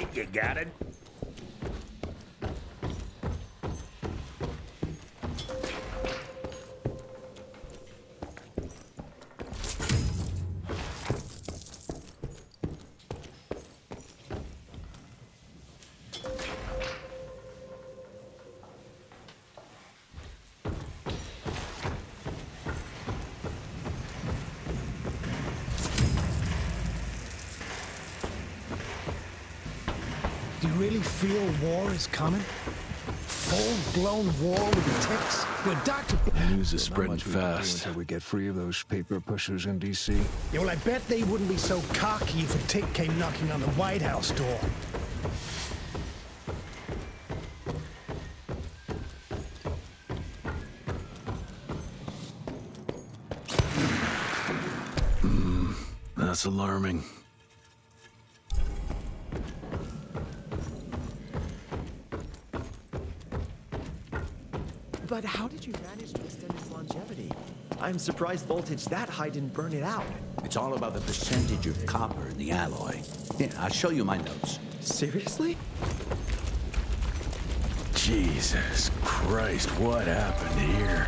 You got it? Do you really feel war is coming? Full-blown war with the ticks? Your doctor... The news is spreading fast. Until we get free of those paper pushers in D.C. Yeah, well, I bet they wouldn't be so cocky if a tick came knocking on the White House door. That's alarming. But how did you manage to extend its longevity? I'm surprised voltage that high didn't burn it out. It's all about the percentage of copper in the alloy. Here, I'll show you my notes. Seriously? Jesus Christ, what happened here?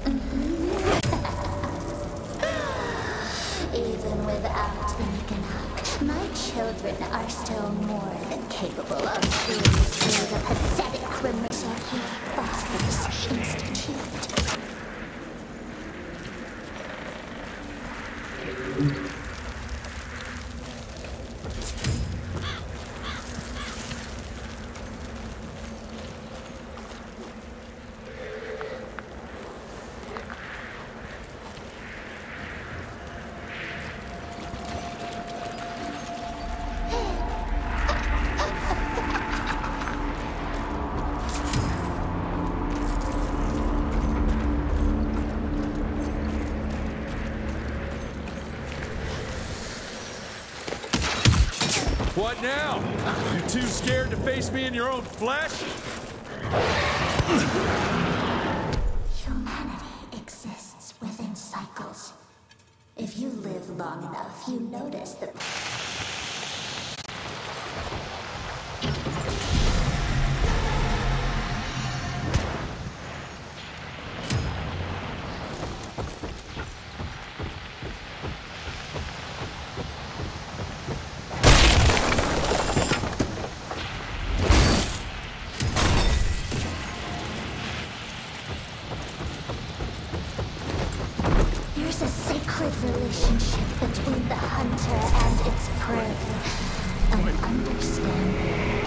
Even without the Nicanor, my children are still more than capable of seeing through the pathetic rumors of your father's institute. What now? You too scared to face me in your own flesh? Humanity exists within cycles. If you live long enough, you notice the There's a sacred relationship between the hunter and its prey. An understanding.